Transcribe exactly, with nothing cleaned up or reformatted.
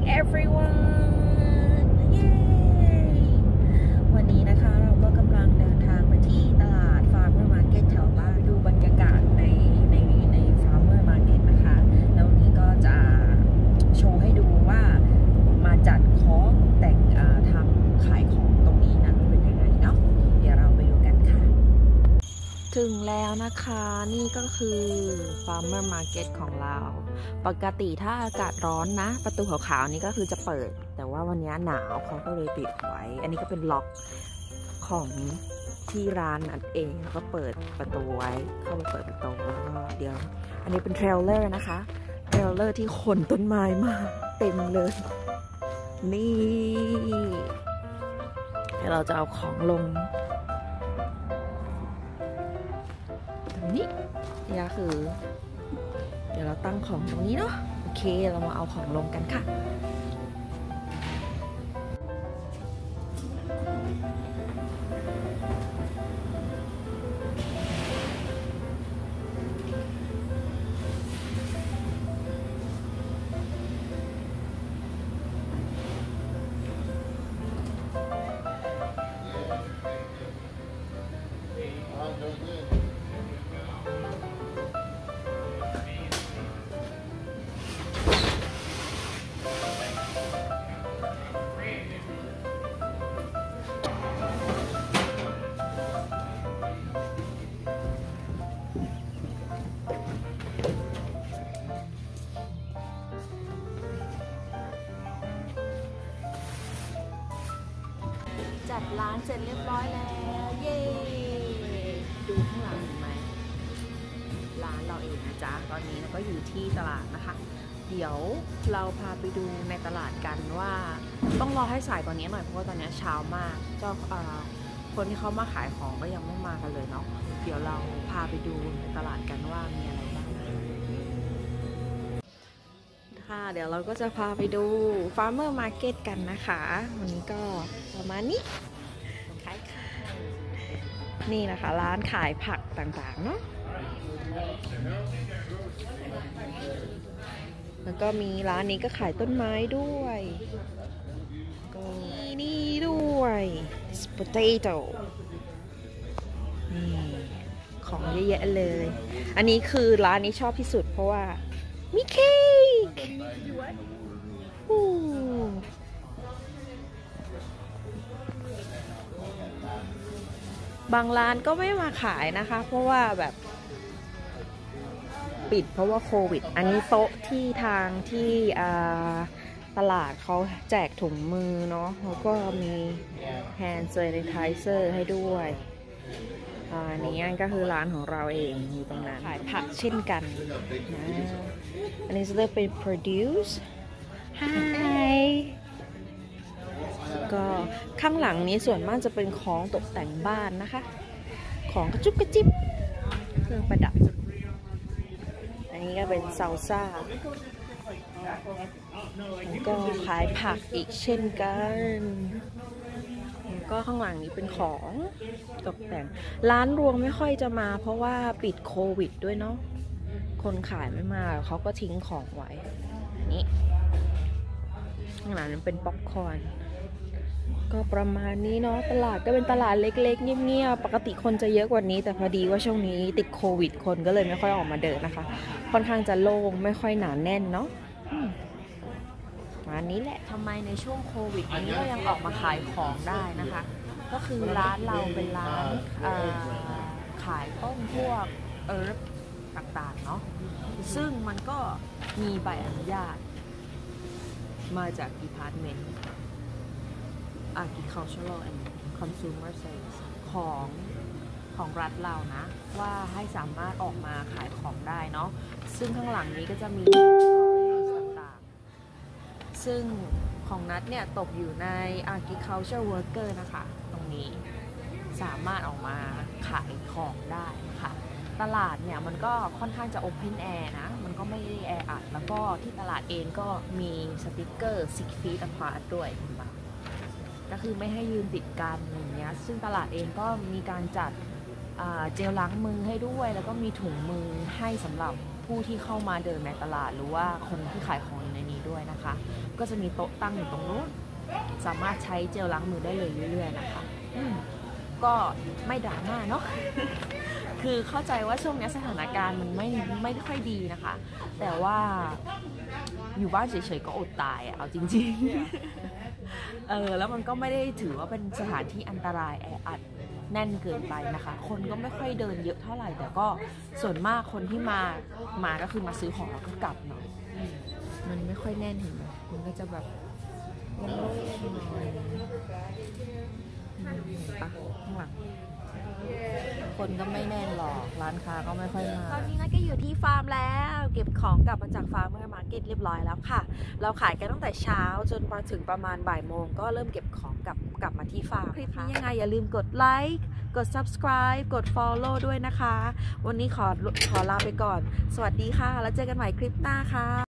everyone เย้วันนี้นะคะเราก็กำลังเดินทางไปที่ตลาด Farmer Market แถวบ้านดูบรรยากาศในในใน Farmer Market นะคะแล้ววันนี้ก็จะโชว์ให้ดูว่ามาจัดของแต่งทำขายของตรงนี้นะเป็นยังไงเนาะเดี๋ยวเราไปดูกันค่ะถึงแล้วนะคะนี่ก็คือ Farmer Market ของเราปกติถ้าอากาศร้อนนะประตูขาวๆนี้ก็คือจะเปิดแต่ว่าวันนี้หนาวเขาก็เลยปิดไว้อันนี้ก็เป็นล็อกของที่ร้านนั่นเองแล้วก็เปิดประตูไว้เข้าไปเปิดประตูแล้วก็เดี๋ยวอันนี้เป็นเทรลเลอร์นะคะเทรลเลอร์ที่ขนต้นไม้มาเต็มเลยนี่เดี๋ยวเราจะเอาของลงตรงนี้นี่ก็คือเดี๋ยวเราตั้งของตรงนี้เนาะโอเคเรามาเอาของลงกันค่ะจัดร้านเสร็จเรียบร้อยแล้วเย้ดูข้างหลังเห็นไหมร้านเราเองนะจ๊ะตอนนี้เราก็อยู่ที่ตลาดนะคะเดี๋ยวเราพาไปดูในตลาดกันว่าต้องรอให้สายกว่านี้หน่อยเพราะว่าตอนนี้เช้ามากเจ้าคนที่เขามาขายของก็ยังไม่มากันเลยเนาะเดี๋ยวเราพาไปดูในตลาดกันว่ามีอะไรบ้างค่ะเดี๋ยวเราก็จะพาไปดู Farmer Market กันนะคะวันนี้ก็ประมาณนี้ขายค่ะนี่นะคะร้านขายผักต่างๆเนาะแล้วก็มีร้านนี้ก็ขายต้นไม้ด้วยก็มีนี่ด้วย potato นี่ของเยอะแยะเลยอันนี้คือร้านนี้ชอบที่สุดเพราะว่ามีเค้กบางร้านก็ไม่มาขายนะคะเพราะว่าแบบปิดเพราะว่าโควิดอันนี้โต๊ะที่ทางที่ตลาดเขาแจกถุงมือเนาะแล้วก็มี hand sanitizer ให้ด้วยอันนี้ก็คือร้านของเราเองอยู่ตรงนั้นขายผักเช่นกันนะอันนี้จะเรียกเป็น produce hi ก็ข้างหลังนี้ส่วนมากจะเป็นของตกแต่งบ้านนะคะของกระจุบกระจิบเครื่องประดับอันนี้ก็เป็นซาลซ่าแล้วก็ขายผักอีกเช่นกันก็ข้างหลังนี้เป็นของตกแต่งร้านรวงไม่ค่อยจะมาเพราะว่าปิดโควิดด้วยเนาะคนขายไม่มาเขาก็ทิ้งของไว้นี่ข้างหลังนั้นเป็นป๊อปคอร์นก็ประมาณนี้เนาะตลาดก็เป็นตลาดเล็กๆเงียบๆปกติคนจะเยอะกว่านี้แต่พอดีว่าช่วงนี้ติดโควิดคนก็เลยไม่ค่อยออกมาเดินนะคะค่อนข้างจะโล่งไม่ค่อยหนาแน่นเนาะอันนี้แหละทำไมในช่วงโควิดนี้ก็ยังออกมาขายของได้นะคะก็คือร้านเราเป็นร้านขายต้นพวกเอิร์ธต่างๆเนาะซึ่งมันก็มีใบอนุญาตมาจาก Department Agricultural and Consumer Sales ของของรัฐเรานะว่าให้สามารถออกมาขายของได้เนาะซึ่งข้างหลังนี้ก็จะมีต่างๆซึ่งของนัทเนี่ยตกอยู่ใน Agriculture Worker นะคะตรงนี้สามารถออกมาขายของได้ค่ะตลาดเนี่ยมันก็ค่อนข้างจะ Open Air นะมันก็ไม่ได้แออัดแล้วก็ที่ตลาดเองก็มีสติ๊กเกอร์ six feet apart ด้วยก็คือไม่ให้ยืนติดกันอย่างเงี้ยซึ่งตลาดเองก็มีการจัดเจลล้างมือให้ด้วยแล้วก็มีถุงมือให้สำหรับผู้ที่เข้ามาเดินในตลาดหรือว่าคนที่ขายของในนี้ด้วยนะคะก็จะมีโต๊ะตั้งอยู่ตรงนู้นสามารถใช้เจลล้างมือได้เลยเรื่อยๆนะคะอืมก็ไม่ดราม่าเนาะ คือเข้าใจว่าช่วงนี้สถานการณ์มันไม่ไม่ค่อยดีนะคะแต่ว่าอยู่บ้านเฉยๆก็อดตายอะเอาจริงๆ เออแล้วมันก็ไม่ได้ถือว่าเป็นสถานที่อันตรายแออัดแน่นเกินไปนะคะคนก็ไม่ค่อยเดินเยอะเท่าไหร่แต่ก็ส่วนมากคนที่มามาก็คือมาซื้อของแล้วก็กลับเนาะมันไม่ค่อยแน่นเห็นไหมมันก็จะแบบโล่งๆหน่อยเห็นปะข้างหลังคนก็ไม่แน่นหรอกร้านค้าก็ไม่ค่อยมาตอนนี้นะก็อยู่ที่ฟาร์มแล้วเก็บของกลับมาจากฟาร์มเมื่อมาร์เก็ตเรียบร้อยแล้วค่ะเราขายกันตั้งแต่เช้าจนมาถึงประมาณบ่ายโมงก็เริ่มเก็บของกลับกลับมาที่ฟาร์มคลิปนี้ยังไงอย่าลืมกดไลค์กด subscribe กด follow ด้วยนะคะวันนี้ขอขอลาไปก่อนสวัสดีค่ะแล้วเจอกันใหม่คลิปหน้าค่ะ